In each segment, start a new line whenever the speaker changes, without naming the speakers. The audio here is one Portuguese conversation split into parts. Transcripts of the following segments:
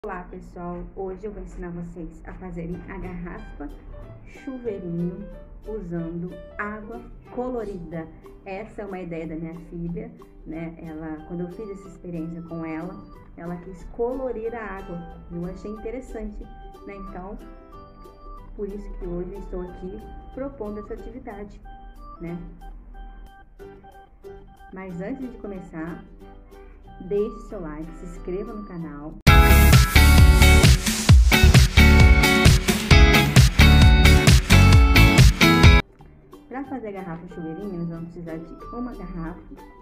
Olá pessoal, hoje eu vou ensinar vocês a fazerem a garrafa chuveirinho usando água colorida. Essa é uma ideia da minha filha, né? Quando eu fiz essa experiência com ela quis colorir a água. Eu achei interessante, né? Então, por isso que hoje eu estou aqui propondo essa atividade, né? Mas antes de começar, deixe seu like, se inscreva no canal. Para fazer a garrafa chuveirinho, nós vamos precisar de uma garrafa,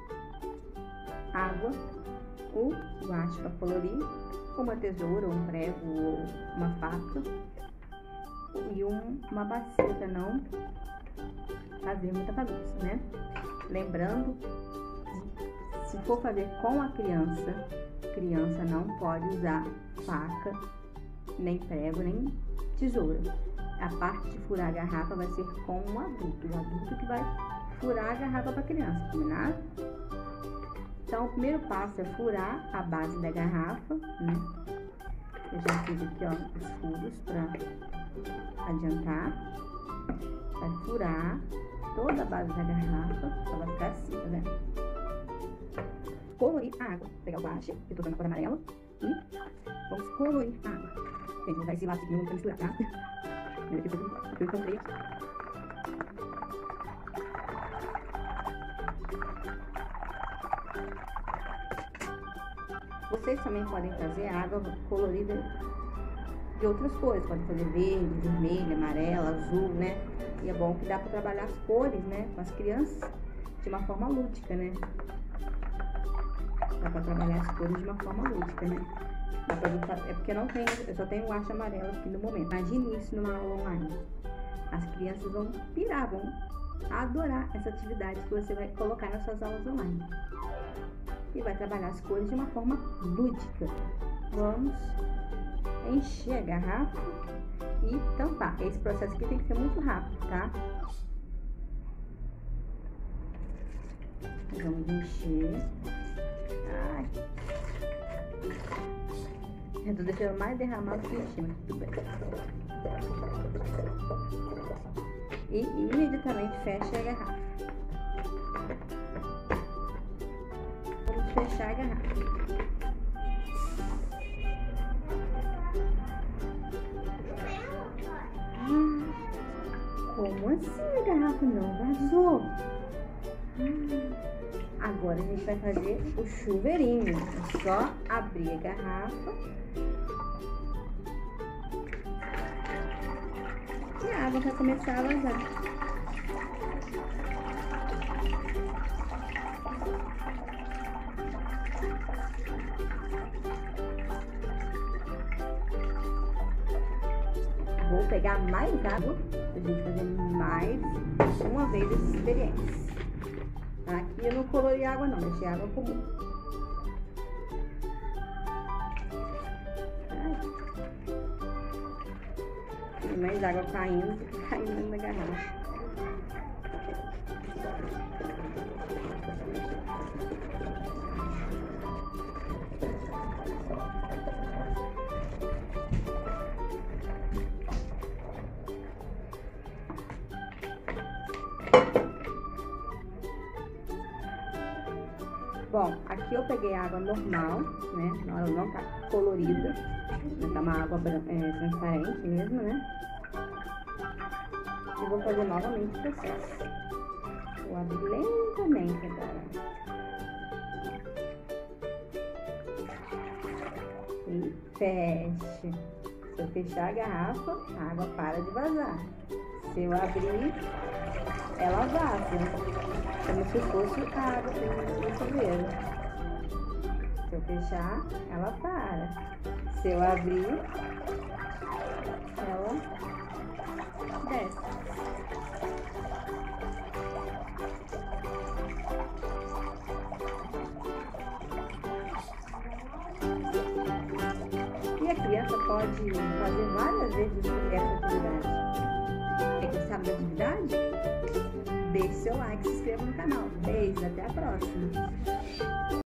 água, o guache para colorir, uma tesoura, um prego ou uma faca e uma bacia para não fazer muita bagunça, né? Lembrando, se for fazer com a criança não pode usar faca, nem prego, nem tesoura. A parte de furar a garrafa vai ser com o adulto que vai furar a garrafa para a criança, combinado? Então, o primeiro passo é furar a base da garrafa, né? Eu já fiz aqui, ó, os furos para adiantar. Vai furar toda a base da garrafa, para ela ficar assim, tá vendo? Colorir a água. Vou pegar o guache, eu tô usando a cor amarela, e vamos colorir a água. Gente, não vai esse lápis aqui, não vou misturar, tá? Eu encontrei aqui. Vocês também podem fazer água colorida de outras cores. Podem fazer verde, vermelho, amarelo, azul, né? E é bom que dá para trabalhar as cores, né? Com as crianças de uma forma lúdica, né? Dá para trabalhar as cores de uma forma lúdica, né? É porque eu só tenho o guache amarelo aqui no momento. Imagine isso numa aula online. As crianças vão pirar, vão adorar essa atividade que você vai colocar nas suas aulas online. E vai trabalhar as cores de uma forma lúdica. Vamos encher a garrafa e tampar. Esse processo aqui tem que ser muito rápido, tá? Vamos encher. Ai. Eu tô deixando mais derramado que encher, mas tudo bem. E imediatamente fecha a garrafa. Vamos fechar a garrafa. Como assim a garrafa não vazou? Agora a gente vai fazer o chuveirinho. É só abrir a garrafa e a água vai começar a vazar. Vou pegar mais água pra gente fazer mais uma vez essa experiência. Aqui eu não colori água não, deixei água comum. Tem mais água caindo na garrafa. Bom, aqui eu peguei água normal, né? Ela não tá colorida, tá uma água transparente mesmo, né? E vou fazer novamente o processo. Vou abrir lentamente agora. E feche. Se eu fechar a garrafa, a água para de vazar. Se eu abrir, ela vaza, como se fosse água no chuveiro. Se eu fechar, ela para. Se eu abrir, ela desce. E a criança pode fazer várias vezes essa atividade. Quer saber da atividade? Deixe seu like, se inscreva no canal. Beijo, até a próxima.